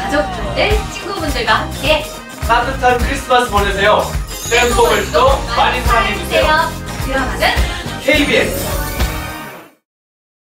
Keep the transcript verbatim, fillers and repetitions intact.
가족분들, 친구분들과 함께 따뜻한 크리스마스 보내세요. 댄포걸스도 많이 사랑해주세요. 드라마는 케이비에스